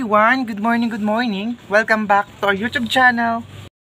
everyone! Good morning, good morning! Welcome back to our YouTube channel!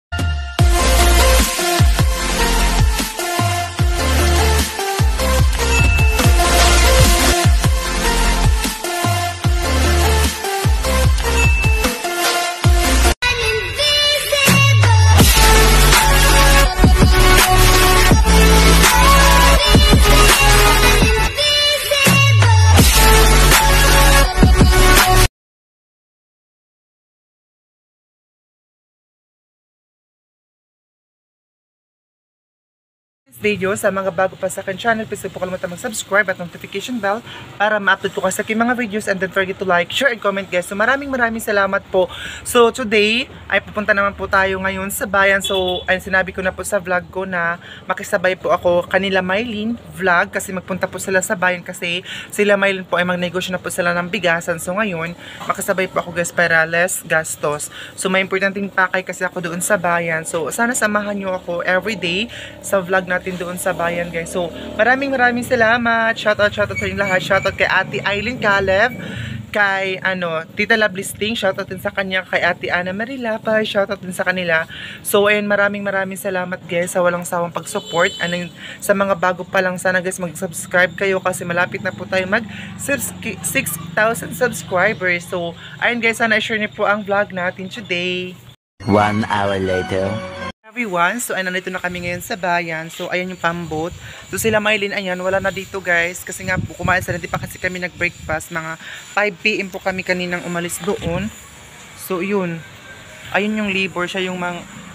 Video sa mga bago pa sa akin channel, please po kalimutan mag-subscribe at notification bell para ma-upload ko kasi aking mga videos, and don't forget to like, share, and comment guys. So maraming salamat po. So today ay pupunta naman po tayo ngayon sa bayan. So ay sinabi ko na po sa vlog ko na makisabay po ako kanila Mylene vlog kasi magpunta po sila sa bayan kasi sila Mylene po ay magnegosyo na po sila ng bigasan. So ngayon makisabay po ako guys para less gastos. So may importanteng pakay kasi ako doon sa bayan. So sana samahan nyo ako everyday sa vlog natin doon sa bayan guys. So maraming salamat. Shoutout sa inyo lahat. Shoutout kay Ate Aileen Caleb, kay Tita Love Listing, shoutout din sa kanya, kay Ate Ana Marila pa, shoutout din sa kanila. So ayun, maraming salamat guys sa walang sawang pag-support. Sa mga bago pa lang, sana guys mag-subscribe kayo kasi malapit na po tayo mag 6,000 subscribers. So ayun guys, sana i-share niyo po ang vlog natin today. 1 hour later. Everyone, so ay nandito na kami ngayon sa bayan. So ayan yung pambot. So sila Mylene, ayan, wala na dito guys kasi nga po kumain sila, hindi pa kasi kami nag-breakfast. Mga 5 PM po kami kaninang umalis doon. So yun, ayun yung labor, siya yung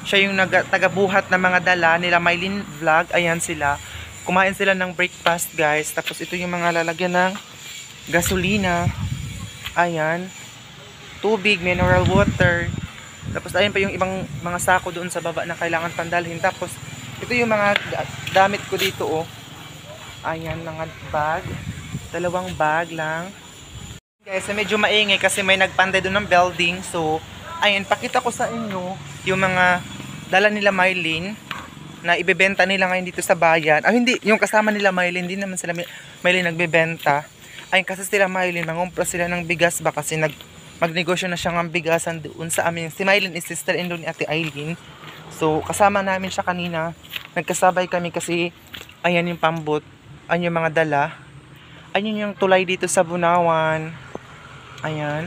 tagabuhat na mga dala nila Mylene vlog. Ayan sila, kumain sila ng breakfast guys. Tapos ito yung mga lalagyan ng gasolina, ayan, tubig, mineral water. Tapos ayun pa yung ibang mga sako doon sa baba na kailangan pandalhin. Tapos ito yung mga damit ko dito oh. Ayan, mga bag. 2 bag lang. Guys, medyo maingay kasi may nagpanday doon ng building. So, ayun, pakita ko sa inyo yung mga dala nila Mylene na ibebenta nila ngayon dito sa bayan. Ah, hindi, yung kasama nila Mylene, hindi naman sila Mylene nagbebenta. Ayun, kasi sila Mylene, mangumpra sila ng bigas ba kasi magnegosyo na siya ng bigasan doon sa amin. Si Mylene is sister-in-law ni Ate Aileen. So, kasama namin siya kanina. Nagkasabay kami kasi ayan yung pambot. Ayan yung mga dala. Ayan yung tulay dito sa Bunawan. Ayan.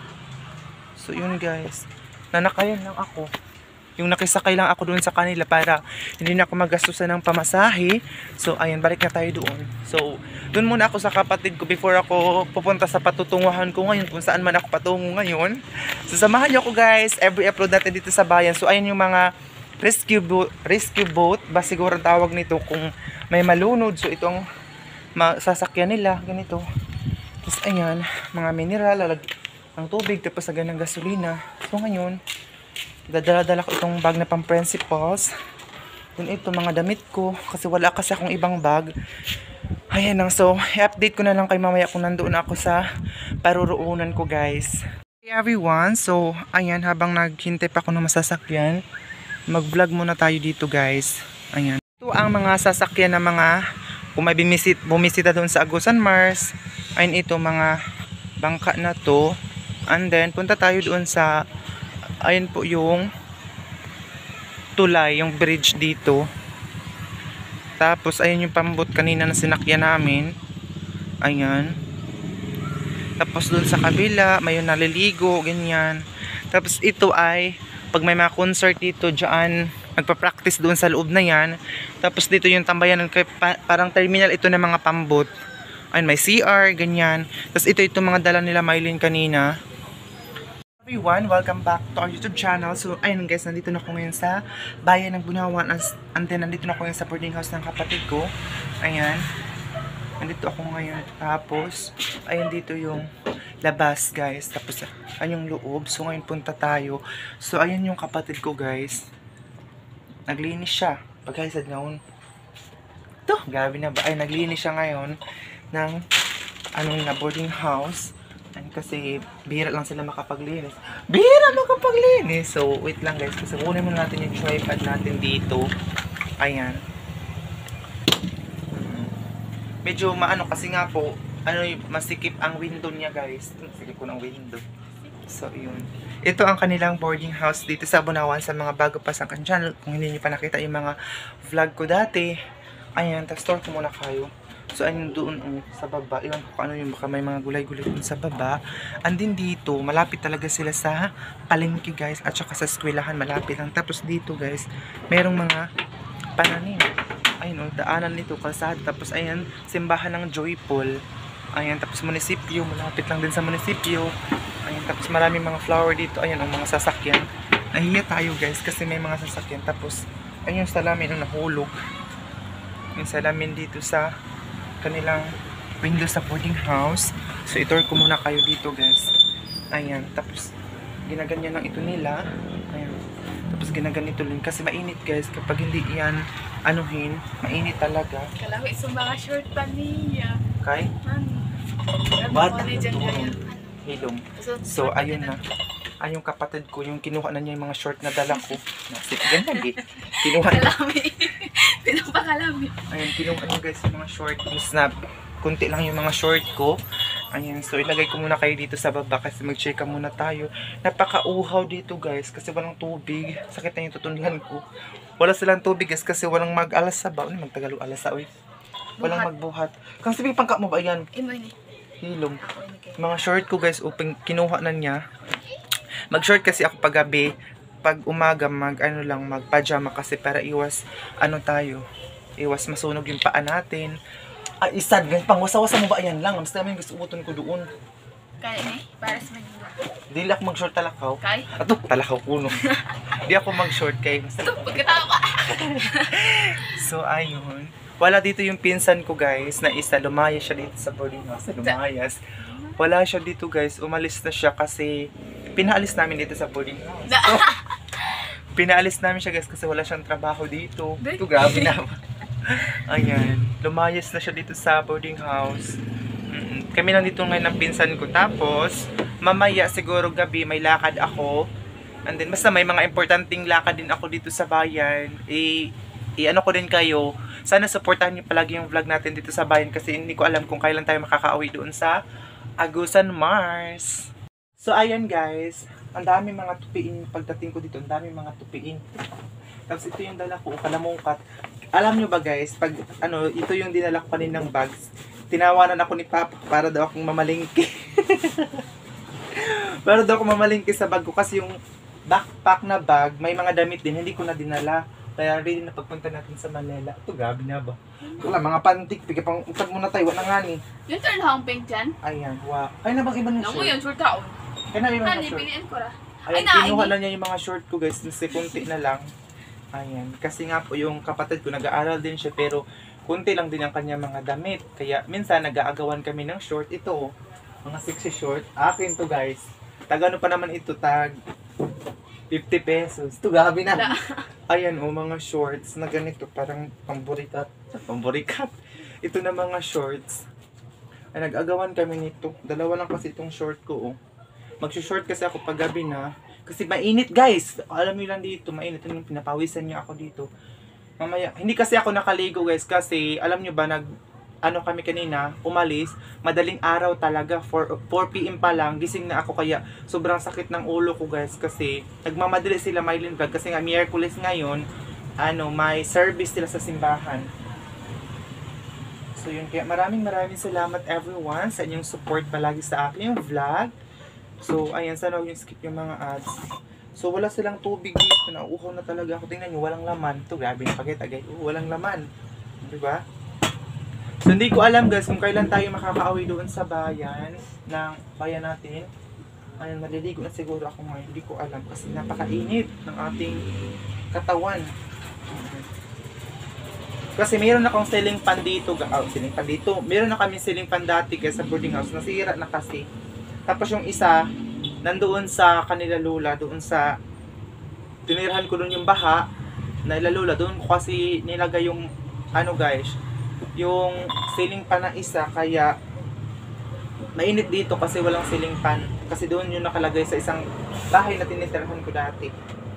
So, yun guys. Nanakayan lang ako. Yung nakisakay lang ako doon sa kanila para hindi na ako magastusan ng pamasahe. So, ayan, balik na tayo doon. So, doon muna ako sa kapatid ko before ako pupunta sa patutunguhan ko ngayon kung saan man ako patungo ngayon. So, samahan niyo ako guys. Every upload natin dito sa bayan. So, ayan yung mga rescue boat. Ba siguro tawag nito kung may malunod. So, itong sasakyan nila. Ganito. Tapos, ayan, mga mineral, ng tubig, tapos agad ng gasolina. So, ngayon, dadala-dala ko itong bag na pang principals. Then ito mga damit ko kasi wala kasi akong ibang bag. Ayan lang, so i-update ko na lang kay mamaya kung nandoon ako sa paruroonan ko guys. Hey everyone, so ayan, habang naghintay pa ako ng masasakyan, mag-vlog muna tayo dito guys. Ayan, ito ang mga sasakyan na mga kung may bumisita doon sa Agusan Mars. Ayan, ito mga bangka na to. And then punta tayo doon sa ayan po yung tulay, yung bridge dito. Tapos ayan yung pambot kanina na sinakyan namin. Ayan. Tapos dun sa kabila may yung naliligo, ganyan. Tapos ito ay pag may mga concert dito dyan, magpa-practice doon sa loob na yan. Tapos dito yung tambayan, parang terminal ito ng mga pambot. Ayan, may CR, ganyan. Tapos ito mga dala nila Mylene kanina. Everyone, welcome back to our YouTube channel. So, ayun guys, nandito na ako ngayon sa bayan ng Bunawan. And then, nandito na ako ngayon sa boarding house ng kapatid ko. Ayan. Nandito ako ngayon. Tapos, ayun dito yung labas, guys. Tapos, ayun yung loob. So, ngayon punta tayo. So, ayun yung kapatid ko, guys. Naglinis siya. Pagkaisad ngayon. Ito, gabi na ba? Ay, naglinis siya ngayon ng na boarding house. Kasi bihira lang sila makapaglinis. So wait lang guys, kasi kunin muna natin yung tripod natin dito. Ayan. Medyo maano kasi nga po, masikip ang window niya guys. Masikip ko ng window. So, yun. Ito ang kanilang boarding house dito sa Bunawan sa mga bago pa sa akin channel. Kung hindi niyo pa nakita yung mga vlog ko dati. Ayan, tapos tour ko muna kayo. So, ayun doon sa baba. Iwan ko kung ano yung baka may mga gulay-gulay dun sa baba. Andin dito, malapit talaga sila sa palengke guys. At saka sa eskwelahan, malapit lang. Tapos dito guys, merong mga pananim. Ayun, daanan nito, kalsada. Tapos ayan, simbahan ng Joyful. Ayan, tapos munisipyo, malapit lang din sa munisipyo. Ayan, tapos maraming mga flower dito. Ayan, ang mga sasakyan. Nahiya tayo guys kasi may mga sasakyan. Tapos, ayun yung salamin ang nahulog. Yung salamin dito sa kanilang window sa boarding house. So, itour ko muna kayo dito guys. Ayan, tapos ginaganyan lang ito nila. Ayan. Tapos ginaganito din kasi mainit guys. Kapag hindi yan anuhin, mainit talaga. Kalawi sa mga short pa niya. Okay? What? Hilom. So, ayun na. Ay, yung kapatid ko, yung kinuha na niya yung mga short na dala ko. Nasip, ganyan eh. Kinuha na. Kalami. Pinapakalami. Ayun, kinuha niya guys yung mga short. Snap. Kunti lang yung mga short ko. Ayun, so ilagay ko muna kayo dito sa baba kasi mag-check muna tayo. Napaka-uhaw dito guys kasi walang tubig. Sakit na yung tutunlan ko. Wala silang tubig guys kasi walang mag-alasa ba? Ano mag-Tagalog alasa? Uy. Walang magbuhat. Kang sabi pangka mo ba yan? Imay ni. Hilom. Mga short ko guys, upang kinuha na niya. Mag-short kasi ako pag gabi. Pag umaga, mag-pajama kasi para iwas, iwas masunog yung paa natin. Ay, isad, pang wasa-wasa mo ba yan lang? Mas namin gusto uton ko doon. Kaya ni, para sa Manila. Dili ako mag-short talakaw. Kay? Ato, talakaw kuno. Di ako mag-short kay. Ito, pagkatawa ka. So, ayun. Wala dito yung pinsan ko guys, na isa, lumayas siya dito sa boarding house. Lumayas. Wala siya dito guys, umalis na siya kasi pinaalis namin dito sa boarding house. So, pinaalis namin siya guys kasi wala siyang trabaho dito. Ito, grabe na. Ayan, lumayas na siya dito sa boarding house. Kami lang dito ngayon ng pinsan ko. Tapos, mamaya siguro gabi may lakad ako. And then, basta may mga importanteng lakad din ako dito sa bayan. I-ano ko din kayo. Sana supportahan niyo palagi yung vlog natin dito sa bayan kasi hindi ko alam kung kailan tayo makakauwi doon sa Agusan, Mars. So, ayan guys. Ang dami mga tupiin. Pagdating ko dito, ang dami mga tupiin. Tapos ito yung dala ko, kalamungkat. Alam nyo ba guys, pag ito yung dinala ko kaninang bags. Tinawanan ako ni Papa para daw akong mamalingki. Para daw akong mamalingki sa bag ko kasi yung backpack na bag, may mga damit din, hindi ko na dinala. Kaya ready na pagpunta natin sa Manila. Ito, gabi na ba? Wala, mga pantik. Pigay pang utag muna tayo. Wala nga ni. Yung turn hang pink dyan? Ayan, wow. Kaya na bang ibang Naku short? yun, short taon. Kaya na ibang Hani, short? piliin ko ra. Ayan, Ay, kinuha na niya yung mga short ko guys. Nasi kunti na lang. Ayan. Kasi nga po yung kapatid ko, nag-aaral din siya. Pero kunti lang din ang kanya mga damit. Kaya minsan nag-aagawan kami ng short. Ito, mga sexy short. Akin to guys. Tagano pa naman ito, tag 50 pesos. Ito, gabi na. Ayan mga shorts na ganito. Parang pamburikat. Pamburikat. Ito na mga shorts. Ay, nag-agawan kami nito. Dalawa lang kasi itong short ko. Mag-short kasi ako pag gabi na. Kasi mainit guys. Alam niyo lang dito, mainit yung pinapawisan niyo ako dito. Mamaya, hindi kasi ako nakaligo guys kasi alam niyo ba kami kanina, umalis, madaling araw talaga, 4 PM pa lang, gising na ako kaya sobrang sakit ng ulo ko guys kasi nagmamadali sila Mylene Vlog kasi nga Miyerkules ngayon, may service sila sa simbahan. So yun, kaya maraming salamat everyone sa inyong support palagi sa aking vlog. So ayan, sana yung skip yung mga ads. So wala silang tubig dito, nauuhaw na talaga ako. Tingnan nyo, walang laman. Ito, grabe na agad. Walang laman. Diba? So hindi ko alam guys kung kailan tayo makakauwi doon sa bayan natin. Ayun, maliligo na siguro ako ngayon. Hindi ko alam kasi napakainit ng ating katawan. Kasi mayroon akong ceiling fan dito. Meron na kami ceiling fan dati guys sa boarding house. Nasira na kasi. Tapos yung isa, nandoon sa kanila lula, doon sa tinirahan ko doon yung baha na ilalula. Doon ko kasi nilagay yung guys, yung ceiling fan na isa, kaya mainit dito kasi walang ceiling fan. Kasi doon yung nakalagay sa isang bahay na tinitirahan ko dati.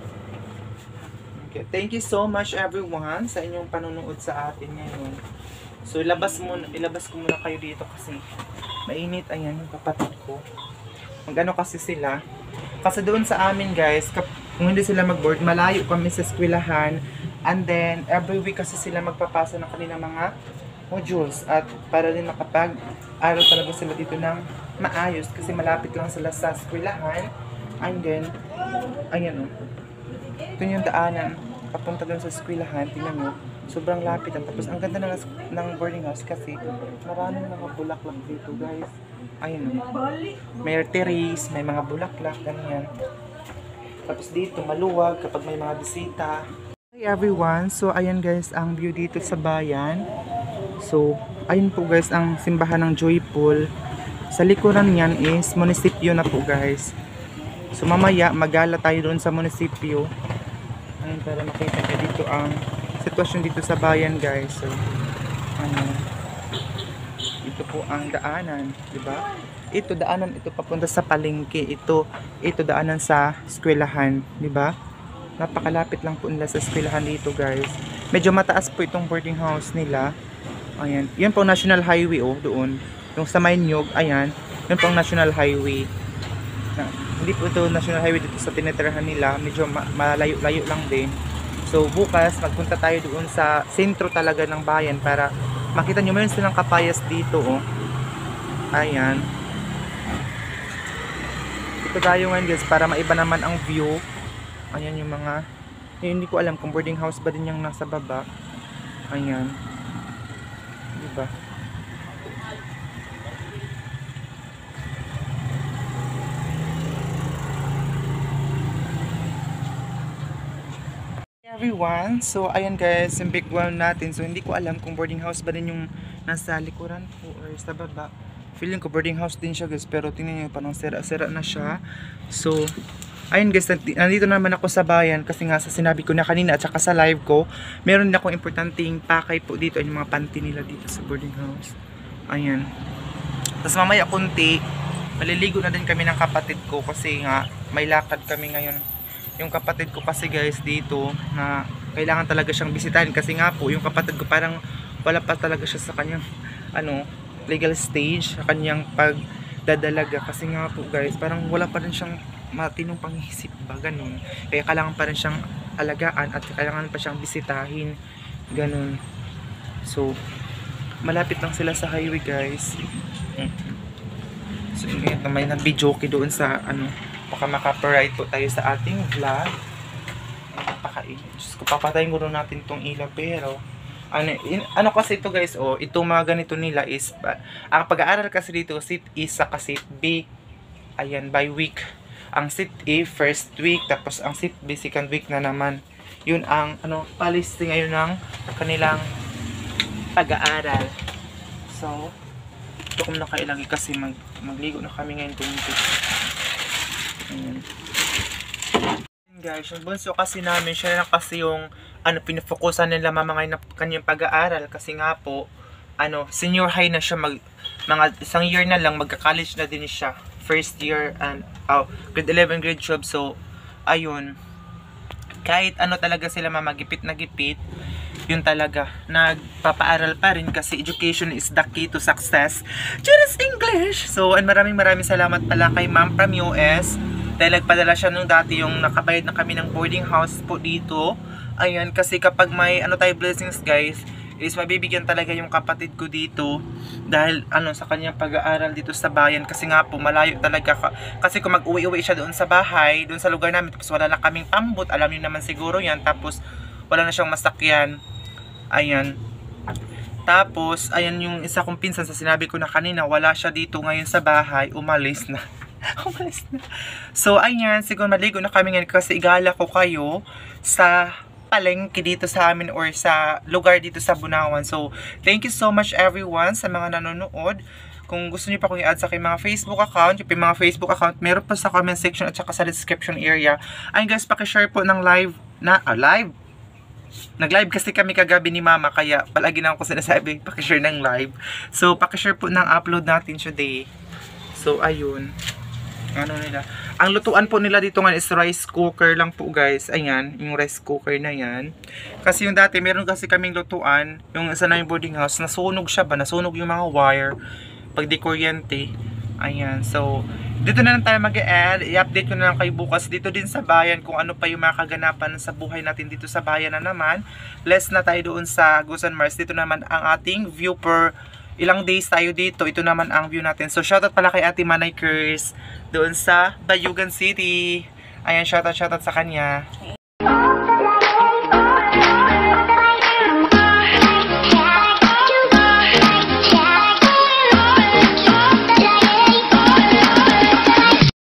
Okay. Thank you so much everyone sa inyong panonood sa atin ngayon. So ilabas ko muna kayo dito kasi mainit. Ayan yung kapatid ko. Magano kasi sila, Kasi doon sa amin guys, kung hindi sila mag-board, malayo kami sa eskwelahan. And then, every week kasi sila magpapasa ng kanilang mga modules. At para din makapag-aral talaga sila dito ng maayos. Kasi malapit lang sila sa eskwelahan. And then, ayan o. Ito yung daanan. Papunta doon sa eskwelahan. Tingnan mo. Sobrang lapit. Tapos ang ganda ng boarding house kasi maraming mga bulaklak dito guys. Ayun o. May terrace, may mga bulaklak, ganyan. Tapos dito maluwag kapag may mga bisita. Hi everyone, so ayan guys ang view dito sa bayan. So ayun po guys ang simbahan ng Joy Pool. Sa likuran niyan is munisipyo na po guys. So mamaya magala tayo doon sa munisipyo. Ayun para makita nyo dito ang sitwasyon dito sa bayan guys. So ano, ito po ang daanan, di ba? Ito daanan, ito papunta sa palengke. Ito daanan sa eskwelahan, di ba? Napakalapit lang po nila sa eskwelahan dito, guys. Medyo mataas po itong boarding house nila. Ayan. Yan po National Highway oh, doon. Yung sa Mainyog, ayan. Yan po ang National Highway. Hindi po ito National Highway dito sa tinitirahan nila. Medyo malayo-layo lang din. So bukas magpunta tayo doon sa sentro talaga ng bayan para makita nyo, mayroon silang kapayas dito oh. Ayan. Ito tayo ngayon guys para maiba naman ang view. Ayan yung mga, hindi ko alam kung boarding house ba din yung nasa baba. Ayan. Diba? Everyone, so ayan guys yung background natin. So hindi ko alam kung boarding house ba din yung nasa likuran po or sa baba. Feeling ko boarding house din siya guys, pero tingnan nyo parang sera-sera na siya. So ayun guys, nandito naman ako sa bayan kasi nga sa sinabi ko na kanina at saka sa live ko, meron din akong importanteng pakay po dito. Yung mga panty nila dito sa boarding house. Ayan. Tapos mamaya kunti, maliligo na din kami ng kapatid ko kasi nga may lakad kami ngayon. Yung kapatid ko kasi guys dito na kailangan talaga siyang bisitahin kasi nga po yung kapatid ko parang wala pa talaga siya sa kanyang legal stage, sa kanyang pagdadalaga kasi nga po guys parang wala pa rin siyang matinong pang-isip ba, ganun. Kaya kailangan pa rin siyang alagaan at kailangan pa siyang bisitahin, ganun. So malapit lang sila sa highway guys. So yun, may nag-videoke doon sa baka maka-ride po tayo sa ating vlog. Napakainit. Diyos ko, papatayin ko natin tong ilaw pero ano kasi ito guys, oh, itong mga ganito nila is ang pag-aaral kasi dito, seat A sa seat B, ayan, by week. Ang seat A first week, tapos ang seat B second week na naman. Yun ang policy ngayon ng kanilang pag-aaral. So ito kung nakailagay kasi magligo na kami ngayon tungkol. Ayan guys, yung bunso kasi namin, siya na kasi yung pinafokusan nila mamangay na kanyang pag-aaral kasi nga po senior high na siya, mga isang year na lang magka-college na din siya, first year and grade 11, grade 12. So ayun, kahit talaga sila mamagipit na gipit, yun talaga nagpapaaral pa rin kasi education is the key to success. Just English. So and maraming salamat pala kay ma'am from US dahil nagpadala siya nung dati yung nakabayad na kami ng boarding house po dito. Ayan, kasi kapag may tayo blessings guys, is mabibigyan talaga yung kapatid ko dito dahil sa kanyang pag-aaral dito sa bayan kasi nga po malayo talaga kasi kung mag-uwi-uwi siya doon sa bahay, doon sa lugar namin, tapos wala na kaming pambot, alam niyo naman siguro yan, tapos wala na siyang masakyan. Ayan. Tapos ayan yung isa kong pinsan sa sinabi ko na kanina, wala siya dito ngayon sa bahay, umalis na. Umalis na. So ayan, siguro maligo na kami ngayon kasi igala ko kayo sa palengke dito sa amin or sa lugar dito sa Bunawan. So thank you so much everyone sa mga nanonood. Kung gusto niyo pa kong i-add sa aking mga Facebook account, yung mga Facebook account meron pa sa comment section at saka sa description area. Ayun guys, paki-share po ng live live. Nag-live kasi kami kagabi ni mama kaya palagi na ako sinasabi paki-share ng live. So paki-share po ng upload natin today. So ayun. Nila. Ang lutuan po nila dito nga is rice cooker lang po guys. Ayan, yung rice cooker na yan. Kasi yung dati, meron kasi kaming lutuan. Yung isa na yung boarding house, nasunog siya ba? Nasunog yung mga wire. Pag di kuryente. Ayan, so dito na lang tayo mag-e-end. I-update ko na lang kayo bukas dito din sa bayan kung ano pa yung mga kaganapan sa buhay natin dito sa bayan na naman. Less na tayo doon sa Gusan Mars. Dito naman ang ating view per ilang days tayo dito. Ito naman ang view natin. So shoutout pala kay Ate Manay Curse doon sa Bayugan City. Ayan, shoutout sa kanya.